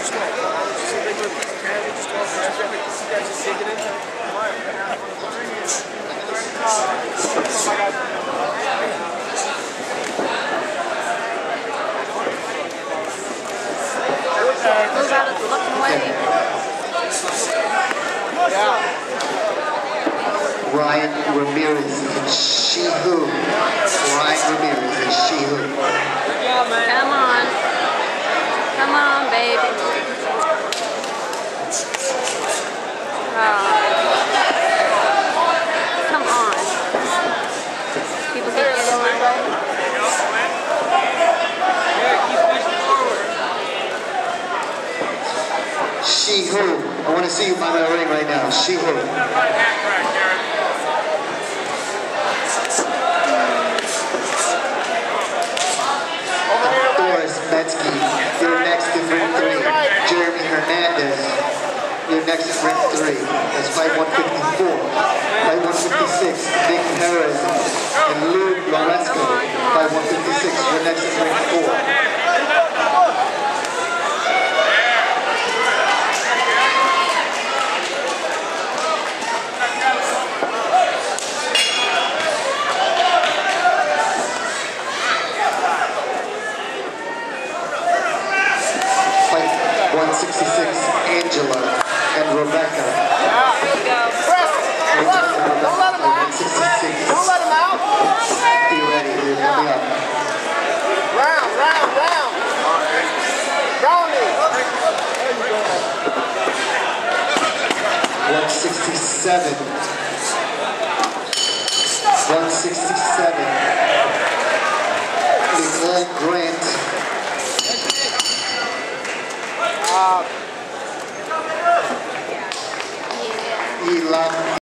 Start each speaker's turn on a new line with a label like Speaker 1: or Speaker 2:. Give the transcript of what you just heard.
Speaker 1: Move out of the fucking way.
Speaker 2: Ryan Ramirez and She-Who. Ryan Ramirez and She-Who.
Speaker 1: Come on. Come on, baby. Oh. Come on. People keep getting in my way.
Speaker 2: She-Who. I want to see you by the ring right now. She-Who. You're next in ring 3. Jeremy Hernandez, you're next in ring 3. That's fight 154. Fight 156, Nick Perez and Lou Loresco. Fight 156, you're next in ring 4. Angela and Rebecca.
Speaker 1: There you go.
Speaker 2: Don't let him out. Don't let him out. Be ready. You're coming up.
Speaker 3: Round. Rounding.
Speaker 2: 167. 167. Nicole Grant.